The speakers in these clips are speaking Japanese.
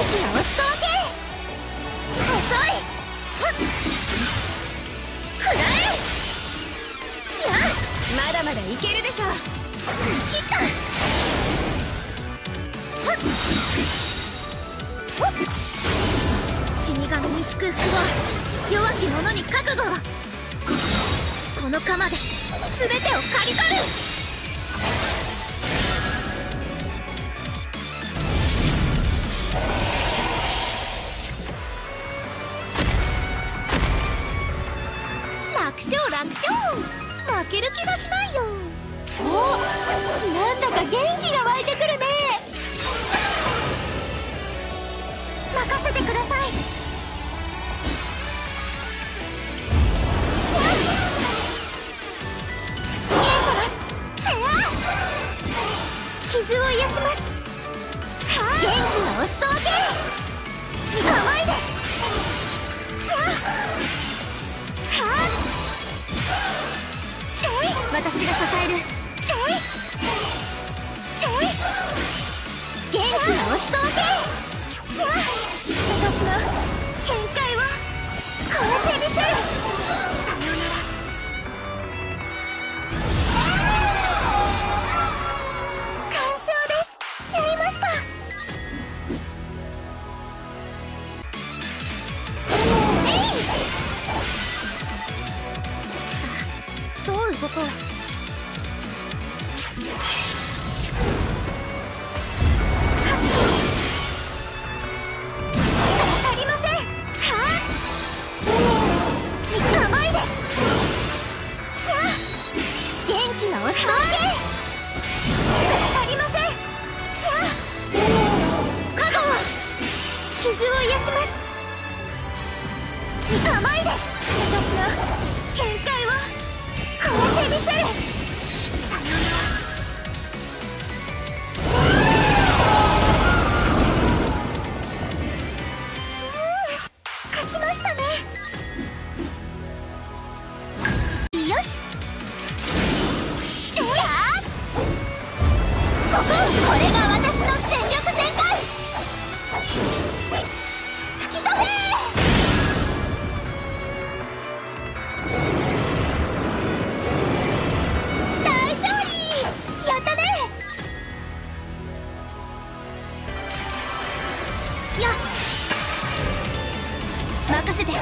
押すわけ。遅い。くらえ。やあ、まだまだいけるでしょ。切った。死神に祝福を、弱き者に覚悟を。この鎌で全てを刈り取る。楽勝楽勝。負ける気がしないよ。お、なんだか元気が湧いてくるね。任せてください。見えてます。傷を癒します。元気なお裾分け。かわいいです。私が支える。元気なお裾分け。私の限界を超えてみせる。さようなら。完勝です。やりました。さあ、どう動こう。傷を癒します。甘いです。私の限界を超えてみせる。さようなら。勝ちましたね。よし。これが私の全力全開。吹き飛べ。大勝利。やったね。やっ、任せて。や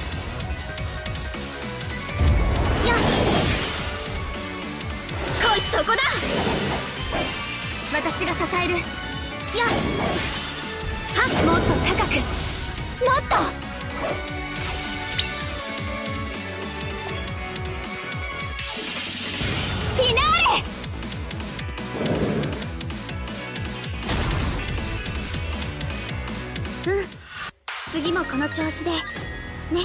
っ、こいつそこだ。私が支える。やっ、もっと高く、もっと。フィナーレ。次もこの調子でね。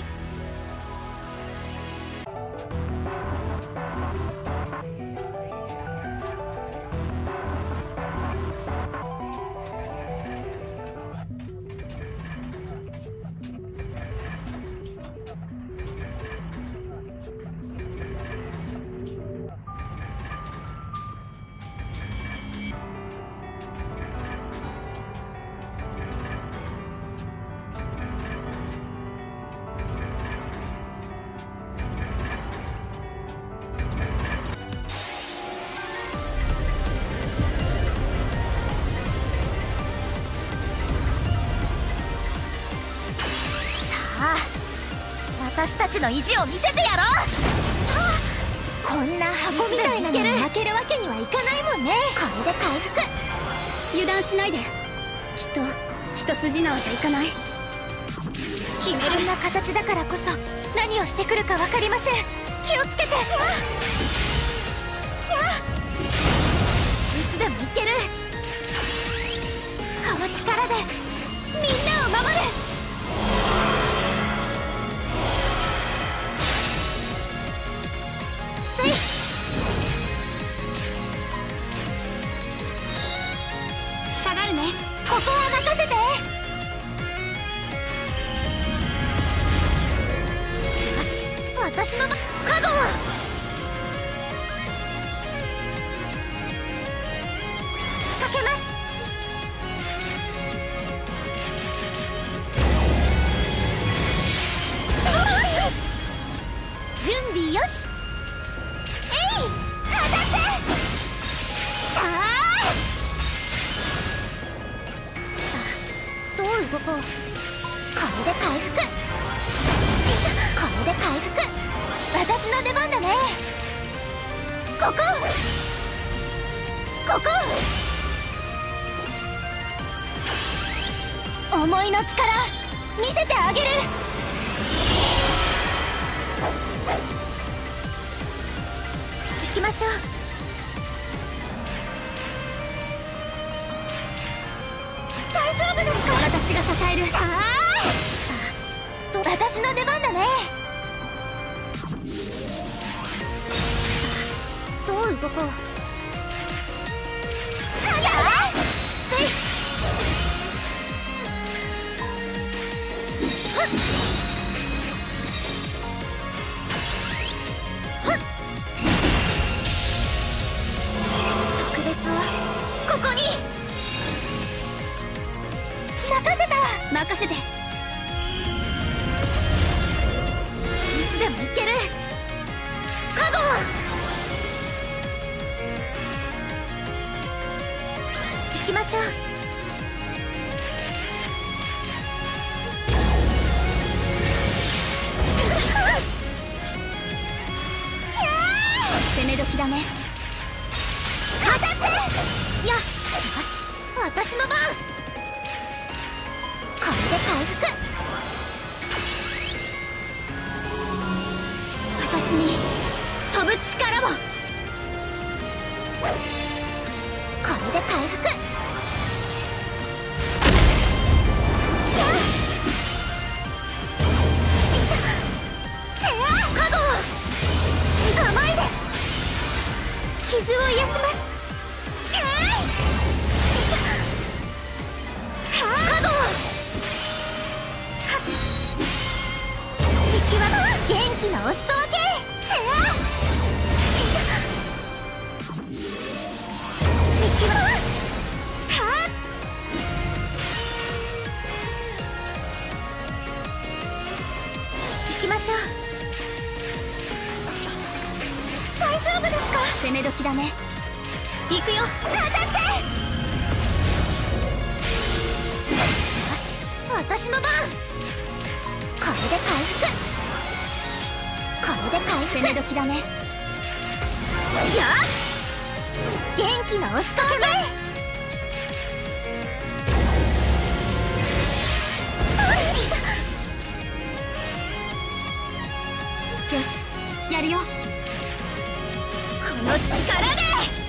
私たちの意地を見せてやろう。こんな箱みたいなのに負けるわけにはいかないもんね。これで回復。油断しないで。きっと一筋縄じゃいかない。決めるな形だからこそ何をしてくるか分かりません。気をつけて。いつでもいける。この力でみんなを守る。下がるね。ここは任せて。よし、私の加護を仕掛けます。 動こう。これで回復。これで回復。私の出番だね。ここ思いの力見せてあげる。行きましょう。大丈夫ですか？私が支える。さあ私の出番だね。どう動こう。特別をここに任せて。いつでもいける。カゴ行きましょう。攻め時だね。当たって。よし、私の番。これで回復。私に飛ぶ力を。これで回復。カゴ甘いです。傷を癒します。カゴ敵は元気なお裾分け。敵は行きましょう。大丈夫ですか？攻め時だね。行くよ。当たって。よし、私の番。これで回復。これで回復。攻め時だね。よっ、元気な押しかけます。よし、やるよ。この力で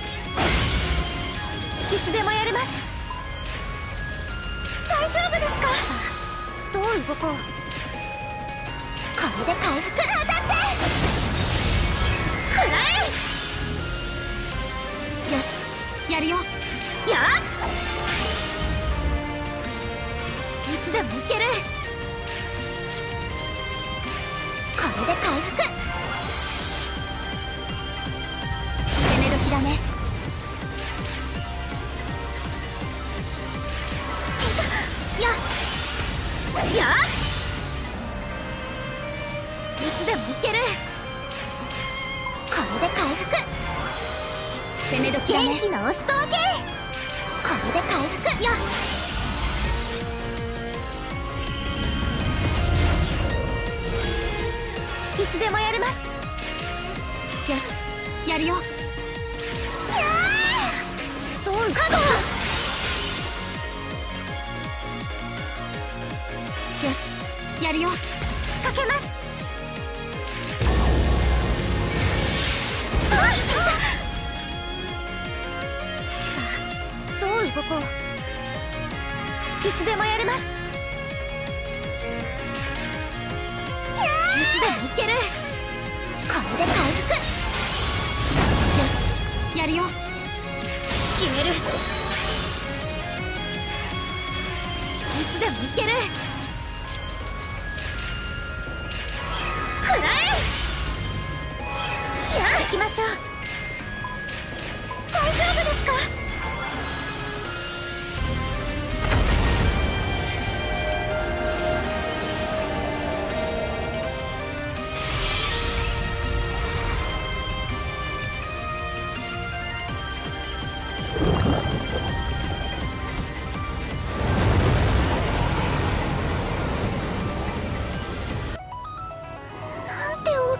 いつでもやれます。大丈夫ですか？どう動こう。これで回復。当たって。くらえ。よし、やるよ。やっ、いつでもいける。これで回復。攻め時だね。やっ、やっ、いつでもいける。これで回復。攻め時だね。元気なお裾分け。これで回復。やっ、いつでもやれます。よし、やるよ。どうかどう。よし、やるよ。仕掛けます。さあ、どう動こう。いつでもやれます。いつでもいける。これで回復。よし、やるよ。決める。いつでもいける。くらえ。やあ、行きましょう。大丈夫ですか？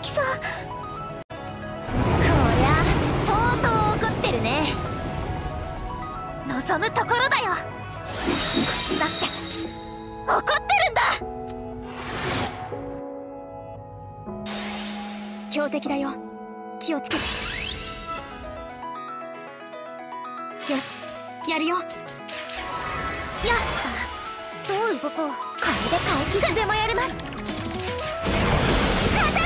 きさこりゃ相当怒ってるね。望むところだよ。こっちだって怒ってるんだ。強敵だよ、気をつけて。よし、やるよ。やっさあ、どう動こう。これで回復。いつでもやれます。当たって。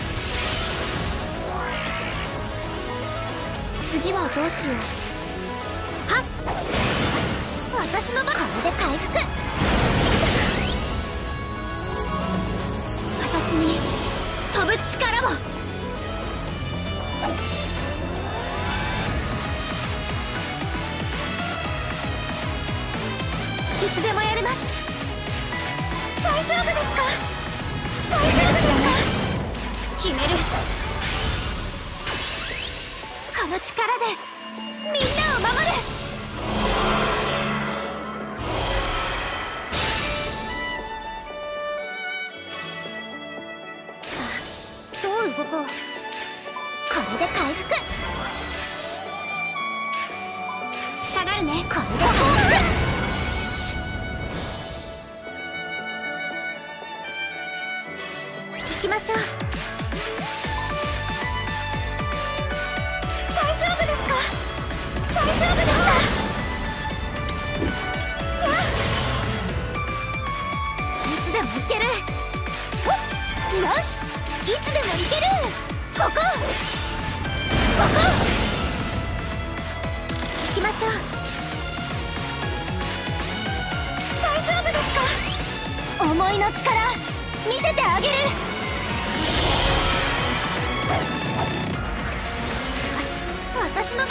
次はどうしよう。はっ、よし、私の番。これで回復。私に飛ぶ力を。いつでもやれます。大丈夫ですか？大丈夫ですか？決める。この力でみんなを守る。さあ、どう動こう。これで回復。下がるね。これで回復。行きましょう。大丈夫ですか？大丈夫でした。いつでも行ける。よし、いつでも行ける。ここ行きましょう。大丈夫ですか？思いの力見せてあげる。よし、私の番。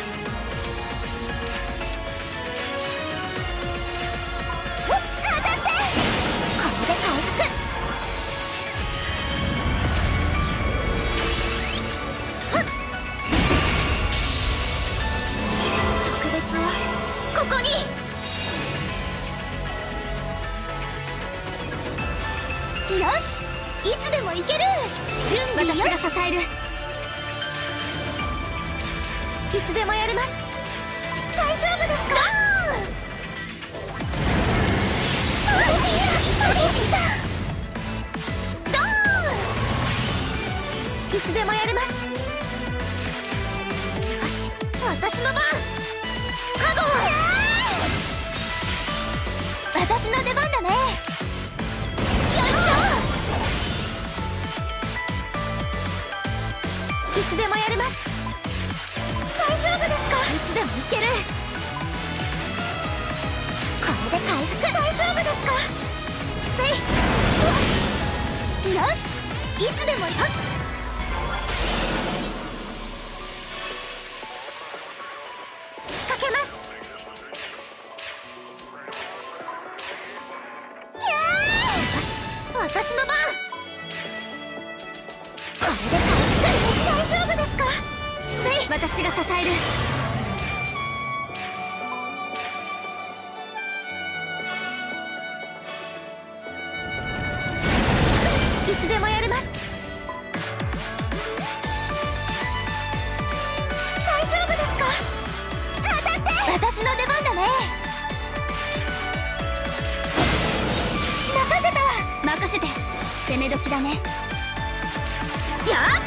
当たって。これで回復。特別をここに。よし、いつでも行ける。準備よし。私が支える。いつでもやれます。大丈夫ですか？ドーン。いつでもやれます。よし、私の番。カゴ。私の出番だね。いつでもやれます。大丈夫ですか？いつでもいける。これで回復。大丈夫ですか？せい。よし、いつでも。仕掛けます。よし、私の番。これで回復。大丈夫ですか？私が支える。いつでもやれます。大丈夫ですか？当たって。私の出番だね。任せた。任せて。攻め時だね。やっ。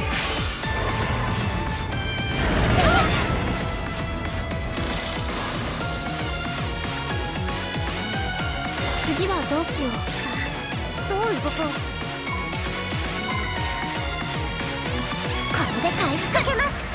次はどうしよう。さあ、どう動こう。これで返しかけます。